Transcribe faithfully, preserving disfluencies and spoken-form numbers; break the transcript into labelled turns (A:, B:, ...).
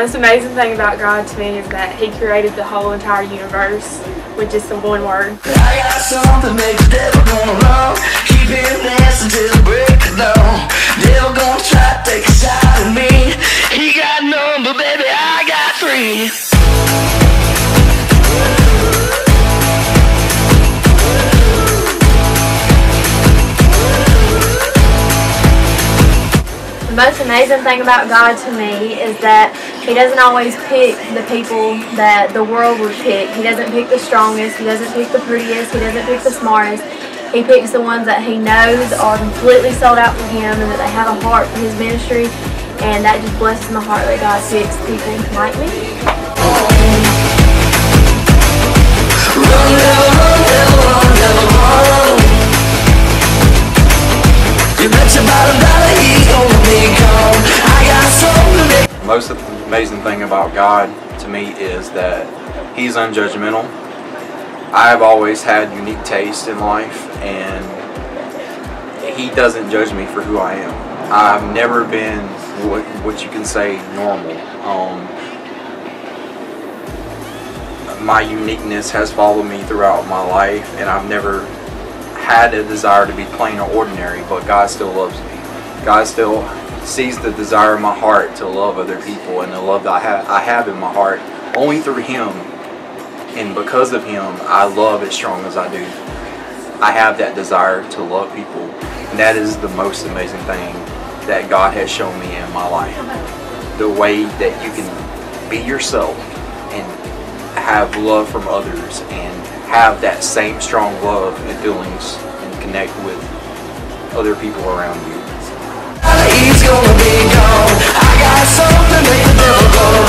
A: most amazing thing about God to me is that He created the whole entire universe with just the one word.
B: I got something make the devil gonna run. Keep it dancing till the break of dawn. Devil gonna try to take a shot at me. He got none, but baby I got three.
C: The most amazing thing about God to me is that He doesn't always pick the people that the world would pick. He doesn't pick the strongest, He doesn't pick the prettiest, He doesn't pick the smartest. He picks the ones that He knows are completely sold out for Him and that they have a heart for His ministry, and that just blesses my heart that God picks people like me.
B: Run, devil, run, devil, run, devil, run. You bet your bottom dollar he's gonna be gone. I got something to
D: The most amazing thing about God to me is that He's unjudgmental. I've always had unique taste in life, and He doesn't judge me for who I am. I've never been what, what you can say normal. Um, my uniqueness has followed me throughout my life, and I've never had a desire to be plain or ordinary, but God still loves me. God still sees the desire in my heart to love other people, and the love that I have, I have in my heart only through Him, and because of Him I love as strong as I do. I have that desire to love people, and that is the most amazing thing that God has shown me in my life. The way that you can be yourself and have love from others and have that same strong love and feelings and connect with other people around you.
B: He's gonna be gone. I got something make the devil go